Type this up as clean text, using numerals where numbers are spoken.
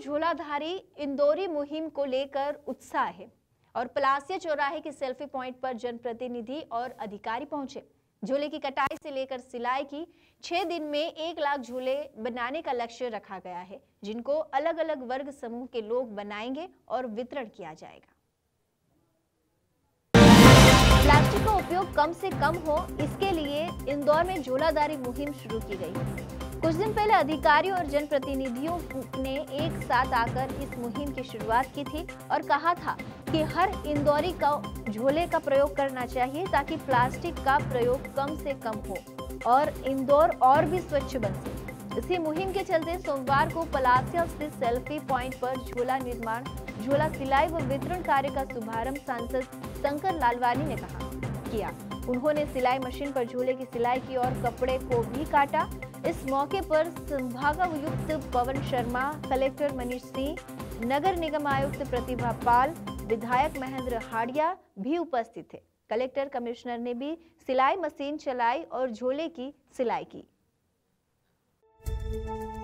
झोलाधारी इंदौरी मुहिम को लेकर उत्साह है और पलासिया चौराहे के सेल्फी पॉइंट पर जनप्रतिनिधि और अधिकारी पहुंचे। झूले की कटाई से लेकर सिलाई की 6 दिन में 1 लाख झूले बनाने का लक्ष्य रखा गया है, जिनको अलग अलग वर्ग समूह के लोग बनाएंगे और वितरण किया जाएगा। प्लास्टिक का उपयोग कम से कम हो, इसके लिए इंदौर में झोलाधारी मुहिम शुरू की गई। कुछ दिन पहले अधिकारियों और जनप्रतिनिधियों ने एक साथ आकर इस मुहिम की शुरुआत की थी और कहा था कि हर इंदौरी का झोले का प्रयोग करना चाहिए ताकि प्लास्टिक का प्रयोग कम से कम हो और इंदौर और भी स्वच्छ बन सके। इसी मुहिम के चलते सोमवार को पलासिया स्थित सेल्फी पॉइंट पर झोला निर्माण, झोला सिलाई व वितरण कार्य का शुभारंभ सांसद शंकर लालवानी ने किया। उन्होंने सिलाई मशीन पर झोले की सिलाई की और कपड़े को भी काटा। इस मौके पर संभागायुक्त पवन शर्मा, कलेक्टर मनीष सिंह, नगर निगम आयुक्त प्रतिभा पाल, विधायक महेंद्र हाड़िया भी उपस्थित थे। कलेक्टर कमिश्नर ने भी सिलाई मशीन चलाई और झोले की सिलाई की।